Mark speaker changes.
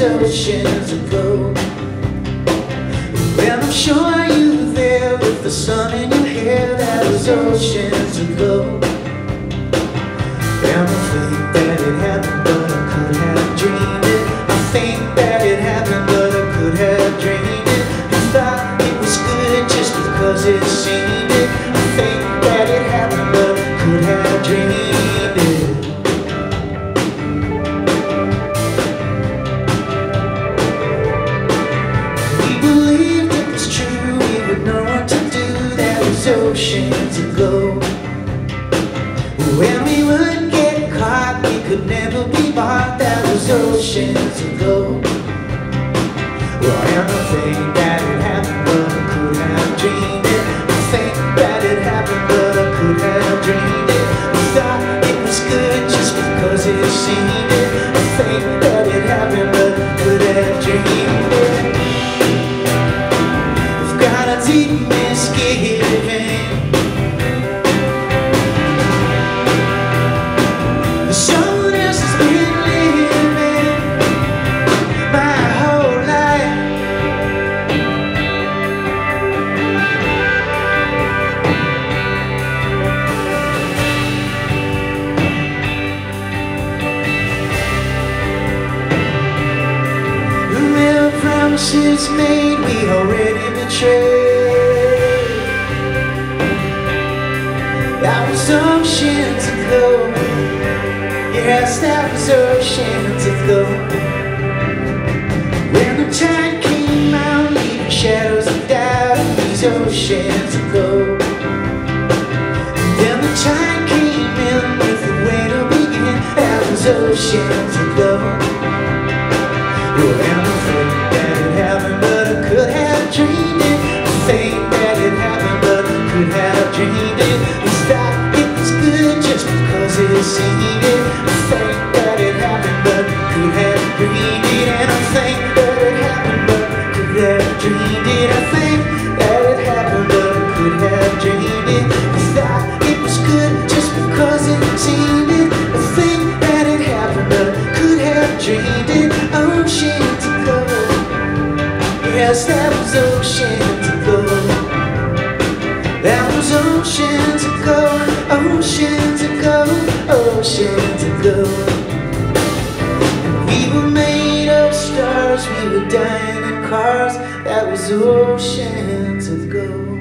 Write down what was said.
Speaker 1: oceans ago. Well, I'm sure you were there with the sun in your hair. That was oceans ago. And I think that it happened, but I could have dreamed it. I think that it happened, but I could have dreamed it. I thought it was good just because it seemed it. I think that it happened, but I could have dreamed it. Oceans ago, when we wouldn't get caught, we could never be bought. That was oceans ago. Well, and I think that it happened, but I could have dreamed it. I think that it happened, but I could have dreamed it. I thought it was good just because it seemed it. I think that it happened, but I could have dreamed it. I've got a deep misgiving. Promises made, we already betrayed. That was oceans ago. Yes, that was oceans ago. When the tide came out, leaving shadows of doubt. These oceans ago. Then the tide came in with the way to begin. That was oceans ago. Well, and I think that it happened, but I could have dreamed it. I think that it happened, but I could have dreamed it. We thought it was good just because it seemed it. I think that it happened, but I could have dreamed it. And I think that it happened, but I could have dreamed it. I think that it happened, but I could have dreamed it. We thought it was good just because it seemed it. I think that it happened, but I could have dreamed it. Oceans ago. Yes, that was oceans ago. That was oceans ago. Oceans ago. Oceans ago. We were made of stars. We were dying in cars. That was oceans ago.